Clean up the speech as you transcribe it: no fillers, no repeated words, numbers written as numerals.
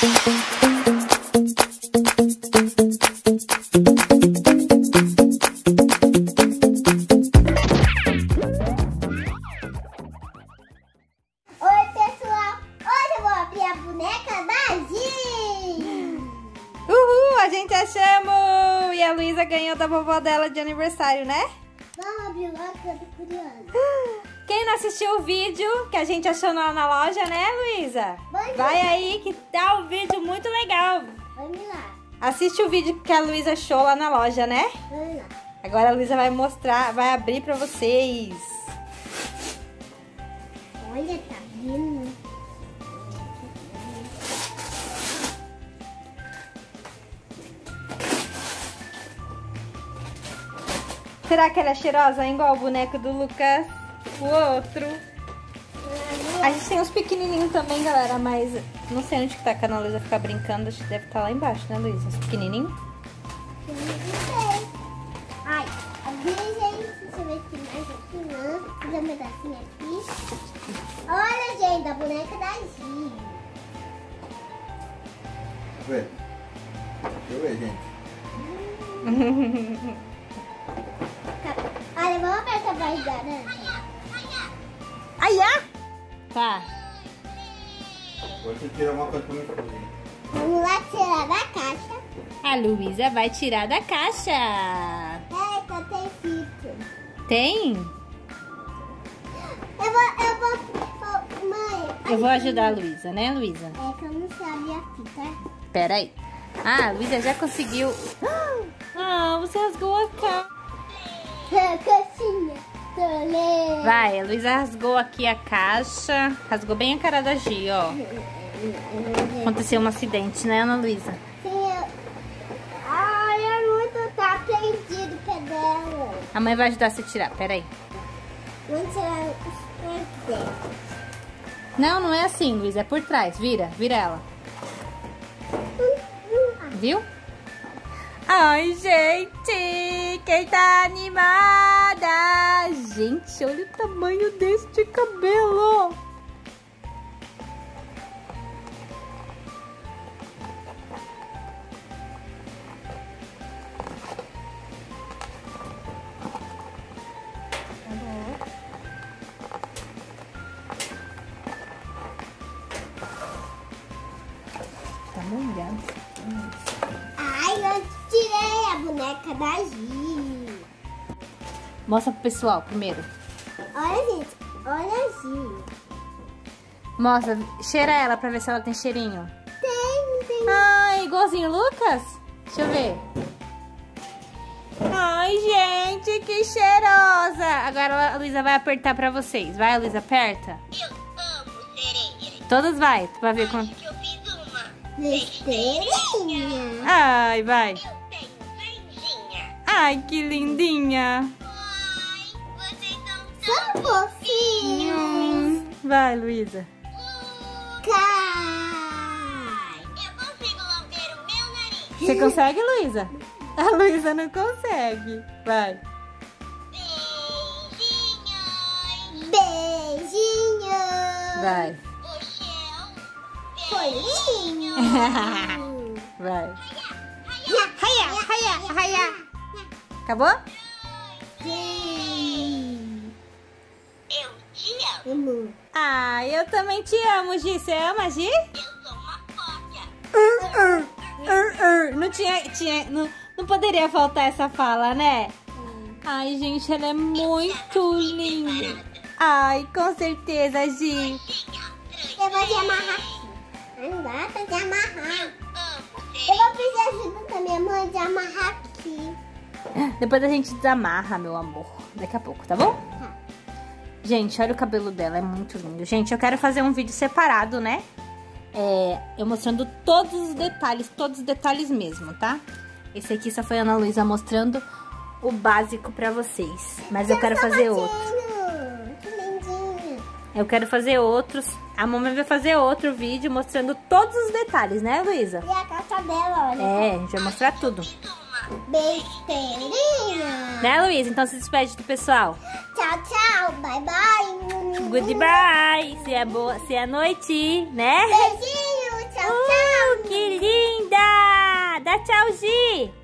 Achamos! E a Luísa ganhou da vovó dela de aniversário, né? Vamos abrir logo que eu tô curiosa. Quem não assistiu o vídeo que a gente achou lá na loja, né, Luísa? Vai aí que tá um vídeo muito legal. Vamos lá. Assiste o vídeo que a Luísa achou lá na loja, né? Vamos lá. Agora a Luísa vai mostrar, vai abrir pra vocês. Olha, tá vindo. Será que ela é cheirosa, hein? Igual o boneco do Lucas, o outro. A gente tem uns pequenininhos também, galera, mas não sei onde que tá, que a Ana Luísa ficar brincando. Acho que deve estar lá embaixo, né, Luísa? Os pequenininhos. Eu não sei. Ai, abri, gente. Deixa eu ver aqui mais aqui, não. Fiz um pedacinho aqui. Olha, gente, a boneca da Gi. Deixa eu ver, gente. Olha, vamos apertar mais laranja. Ai, ah! Tá. Agora você tira uma coisa pra mim fazer. Vamos lá tirar da caixa. A Luísa vai tirar da caixa. Eita, tem fito. Tem? Mãe. Eu vou ajudar a Luísa, né, Luísa? É que eu não sei abrir a fita. Pera aí. Ah, a Luísa já conseguiu. Ah, você rasgou a caixa. Caixinha. Vai, a Luísa rasgou aqui a caixa. Rasgou bem a cara da Gi, ó. Aconteceu um acidente, né, Ana Luísa? Sim, ai, é muito, tá prendido o pé dela. A mãe vai ajudar você a tirar, pera aí. Vamos tirar os pés dela. Não, não é assim, Luísa, é por trás. Vira ela. Viu? Ai, gente, quem tá animada? Gente, olha o tamanho deste cabelo. Tá molhado. Ai, eu tirei a boneca da Gi. Mostra pro pessoal primeiro. Olha, gente, olha a Gi. Mostra, cheira ela pra ver se ela tem cheirinho. Tem. Ai, igualzinho o Lucas? Deixa eu ver. Ai, gente, que cheirosa. Agora a Luísa vai apertar pra vocês. Vai, Luísa, aperta. Eu amo sereia. Todas vai, pra ver quanto. Eu fiz uma. Besteirinha. Ai, vai. Eu tenho verdinha. Ai, que lindinha. Ai, vocês são tão São fofinhos. Vai, Luísa. Cai. Eu consigo lamber o meu nariz. Você consegue, Luísa? A Luísa não consegue. Vai. Beijinhos. Beijinho. Vai. O céu. Colinho. Vai. Raia. Acabou? Sim. Eu te amo. Amo. Ah, eu também te amo, Gi. Você ama, Gi? Eu sou uma cópia. Não poderia faltar essa fala, né? Ai, gente, ela é muito linda. Ai, com certeza, Gi. Eu vou te amarrar aqui. Não dá pra te amarrar. Amo Eu vou pedir ajuda da minha mãe de amarrar aqui. Depois a gente desamarra, meu amor. Daqui a pouco, tá bom? Tá. Gente, olha o cabelo dela, é muito lindo. Gente, eu quero fazer um vídeo separado, né? Eu mostrando todos os detalhes mesmo, tá? Esse aqui só foi a Ana Luísa mostrando o básico pra vocês. Mas eu quero fazer outro. Que lindinha. Eu quero fazer outros. A mamãe vai fazer outro vídeo mostrando todos os detalhes, né, Luísa? E a caixa dela, olha. É, a gente vai mostrar tudo. Besteirinha. Né, Luísa? Então se despede do pessoal. Tchau, tchau. Bye, bye. Goodbye. Se é noite, né? Beijinho. Tchau, tchau. Tchau, Gi!